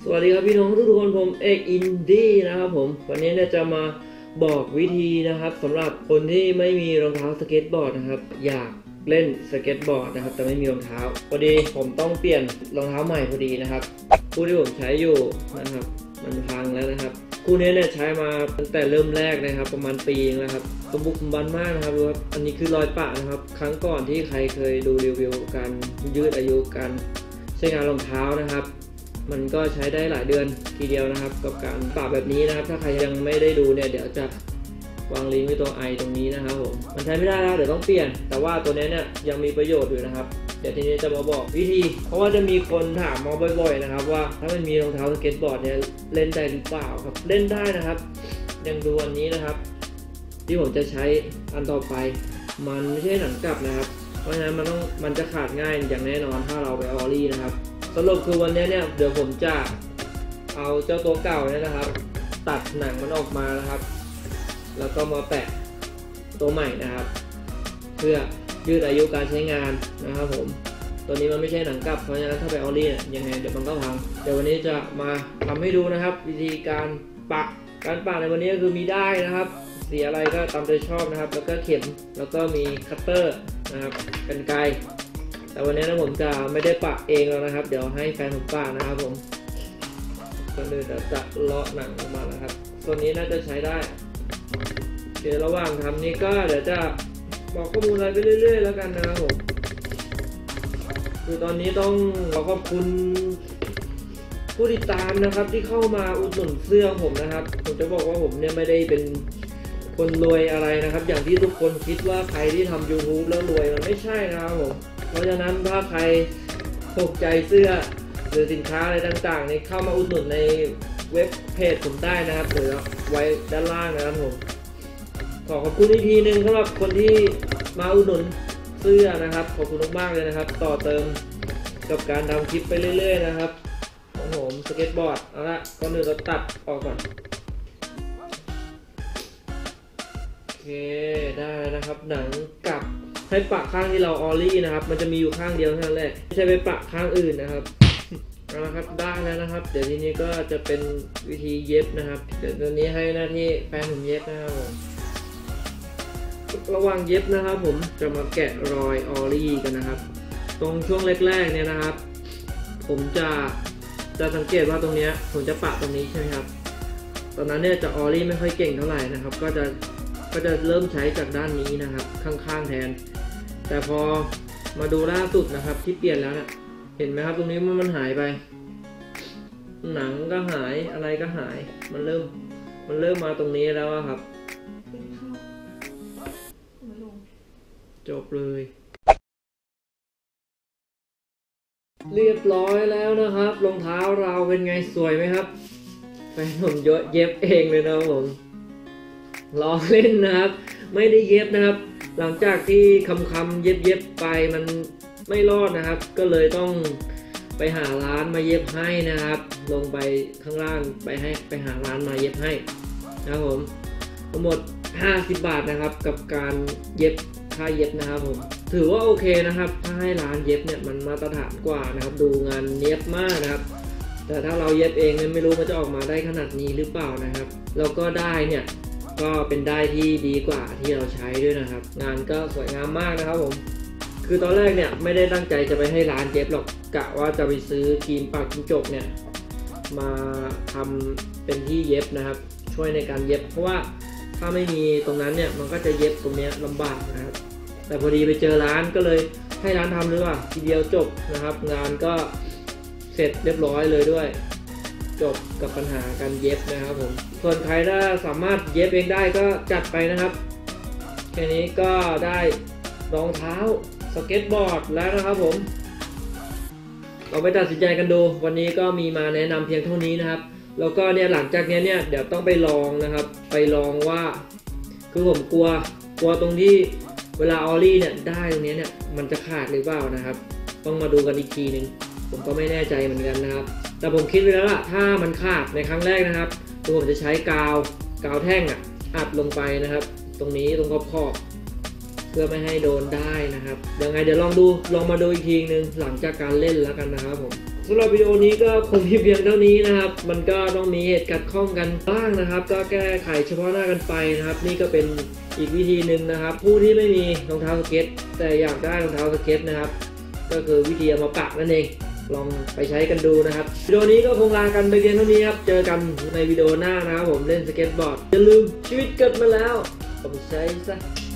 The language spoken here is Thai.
วัสดีครับพี่น้องทุกคนผมเอกอินดี้นะครับผมวันนี้จะมาบอกวิธีนะครับสำหรับคนที่ไม่มีรองเท้าสเก็ตบอร์ดนะครับอยากเล่นสเก็ตบอร์ดนะครับแต่ไม่มีรองเท้าพอดีผมต้องเปลี่ยนรองเท้าใหม่พอดีนะครับคู่ที่ผมใช้อยู่นะครับมันพังแล้วนะครับคู่นี้ใช้มาตั้งแต่เริ่มแรกนะครับประมาณปีนึงแล้วครับสมบุกสมบันมากนะครับดูครับอันนี้คือรอยปะนะครับครั้งก่อนที่ใครเคยดูรีวิวการยืดอายุการใช้งานรองเท้านะครับมันก็ใช้ได้หลายเดือนทีเดียวนะครับกับการปรับแบบนี้นะครับถ้าใครยังไม่ได้ดูเนี่ยเดี๋ยวจะวางลิงก์ไว้ตัวไอตรงนี้นะครับผมมันใช้ไม่ได้แล้วเดี๋ยวต้องเปลี่ยนแต่ว่าตัวนี้เนี่ยยังมีประโยชน์อยู่นะครับเดี๋ยวทีนี้จะมาบอกวิธีเพราะว่าจะมีคนถามมาบ่อยๆนะครับว่าถ้ามันมีรองเท้าสเก็ตบอร์ดเนี่ยเล่นได้หรือเปล่าครับเล่นได้นะครับยังดูอันนี้นะครับที่ผมจะใช้อันต่อไปมันไม่ใช่หนังกลับนะครับเพราะฉะนั้นมันจะขาดง่ายอย่างแน่นอนถ้าเราไปออลลี่นะครับสรุปคือวันนี้เนี่ยเดี๋ยวผมจะเอาเจ้าตัวเก่าเนี่ยนะครับตัดหนังมันออกมานะครับแล้วก็มาแปะตัวใหม่นะครับเพื่อยืดอายุการใช้งานนะครับผมตัวนี้มันไม่ใช่หนังกลับเพราะฉะนั้นถ้าไปออลลี่เนี่ยยังไงเดี๋ยวมันก็พังเดี๋ยววันนี้จะมาทำให้ดูนะครับวิธีการปักในวันนี้ก็คือมีได้นะครับสีอะไรก็ตามใจชอบนะครับแล้วก็เข็มแล้วก็มีคัตเตอร์นะครับกรรไกรแต่วันนี้นะผมจะไม่ได้ปะเองแล้วนะครับเดี๋ยวให้แฟนผมปะนะครับผมก็เลยจะเลาะหนังออกมานะครับตัวนี้น่าจะใช้ได้เดี๋ยวระหว่างทำนี้ก็เดี๋ยวจะบอกข้อมูลอะไรไปเรื่อยๆแล้วกันนะครับผมคือตอนนี้ต้องขอบคุณผู้ติดตามนะครับที่เข้ามาอุดหนุนเสื้อผมนะครับผมจะบอกว่าผมเนี่ยไม่ได้เป็นคนรวยอะไรนะครับอย่างที่ทุกคนคิดว่าใครที่ทำ YouTube แล้วรวยมันไม่ใช่นะครับผมเพราะฉะนั้นถ้าใครถูกใจเสื้อหรือสินค้าอะไรต่างๆนี่เข้ามาอุดหนุนในเว็บเพจผมได้นะครับเดี๋ยวไว้ด้านล่างนะครับผมขอบคุณอีกทีนึงสำหรับคนที่มาอุดหนุนเสื้อนะครับขอบคุณมากๆเลยนะครับต่อเติมกับการทำคลิปไปเรื่อยๆนะครับของผมสเก็ตบอร์ดเอาละก่อนอื่นเราตัดออกก่อนโอเคได้นะครับหนังกลับให้ปะข้างที่เราออลลี่นะครับมันจะมีอยู่ข้างเดียวเท่านั้นแหละไม่ใช่ไปปะข้างอื่นนะครับเอาละครับได้แล้วนะครับเดี๋ยวทีนี้ก็จะเป็นวิธีเย็บนะครับเดี๋ยวตัวนี้ให้หน้าที่แฟนผมเย็บนะครับระหว่างเย็บนะครับผมจะมาแกะรอยออลลี่กันนะครับตรงช่วงแรกๆเนี่ยนะครับผมจะสังเกตว่าตรงนี้ผมจะปะตรงนี้ใช่ไหมครับตอนนั้นเนี่ยจะออลลี่ไม่ค่อยเก่งเท่าไหร่นะครับก็จะเริ่มใช้จากด้านนี้นะครับข้างๆแทนแต่พอมาดูล่าสุดนะครับที่เปลี่ยนแล้วนะเห็นไหมครับตรงนี้มันหายไปหนังก็หายอะไรก็หายมันเริ่มมาตรงนี้แล้วครับจบเลยเรียบร้อยแล้วนะครับรองเท้าเราเป็นไงสวยไหมครับแฟนผมเย็บเองเลยนะครับผมล้อเล่นนะครับไม่ได้เย็บนะครับหลังจากที่คำเย็บไปมันไม่รอดนะครับก็เลยต้องไปหาร้านมาเย็บให้นะครับลงไปข้างล่างไปหาร้านมาเย็บให้นะครับผมทั้งหมด50 บาทนะครับกับการเย็บค่าเย็บนะครับผมถือว่าโอเคนะครับถ้าให้ร้านเย็บเนี่ยมันมาตรฐานกว่านะครับดูงานเย็บมากนะครับแต่ถ้าเราเย็บเองเนี่ยไม่รู้มันจะออกมาได้ขนาดนี้หรือเปล่านะครับแล้วก็ได้เนี่ยก็เป็นได้ที่ดีกว่าที่เราใช้ด้วยนะครับงานก็สวยงามมากนะครับผมคือตอนแรกเนี่ยไม่ได้ตั้งใจจะไปให้ร้านเย็บหรอกกะว่าจะไปซื้อครีมปากจิ้งจกเนี่ยมาทำเป็นที่เย็บนะครับช่วยในการเย็บเพราะว่าถ้าไม่มีตรงนั้นเนี่ยมันก็จะเย็บตรงนี้ลำบากนะครับแต่พอดีไปเจอร้านก็เลยให้ร้านทำเลยว่าทีเดียวจบนะครับงานก็เสร็จเรียบร้อยเลยด้วยจบกับปัญหาการเย็บนะครับผมส่วนใครถ้าสามารถเย็บเองได้ก็จัดไปนะครับแค่นี้ก็ได้รองเท้าสเก็ตบอร์ดแล้วนะครับผมเราไปตัดสินใจกันดูวันนี้ก็มีมาแนะนำเพียงเท่านี้นะครับแล้วก็เนี่ยหลังจากนี้เนี่ยเดี๋ยวต้องไปลองนะครับไปลองว่าคือผมกลัวตรงที่เวลาออลลี่เนี่ยได้ตรงนี้เนี่ยมันจะขาดหรือเปล่านะครับต้องมาดูกันอีกทีนึงผมก็ไม่แน่ใจเหมือนกันนะครับแต่ผมคิดไว้แล้วล่ะถ้ามันขาดในครั้งแรกนะครับผมจะใช้กาวแท่งอัดลงไปนะครับตรงนี้ตรงขอบเพื่อไม่ให้โดนได้นะครับยังไงเดี๋ยวลองมาดูอีกทีนึงหลังจากการเล่นแล้วกันนะครับผมสำหรับวิดีโอนี้ก็คงเพียงเท่านี้นะครับมันก็ต้องมีเหตุขัดข้องกันบ้างนะครับก็แก้ไขเฉพาะหน้ากันไปนะครับนี่ก็เป็นอีกวิธีหนึ่งนะครับผู้ที่ไม่มีรองเท้าสเก็ตแต่อยากได้รองเท้าสเก็ตนะครับก็คือวิธีเอามาปะนั่นเองลองไปใช้กันดูนะครับวิดีโอนี้ก็คงลากันไปเพียงเท่านี้ครับเจอกันในวิดีโอหน้านะครับผมเล่นสเก็ตบอร์ดอย่าลืมชีวิตเกิดมาแล้วเอาไปใช้ซะ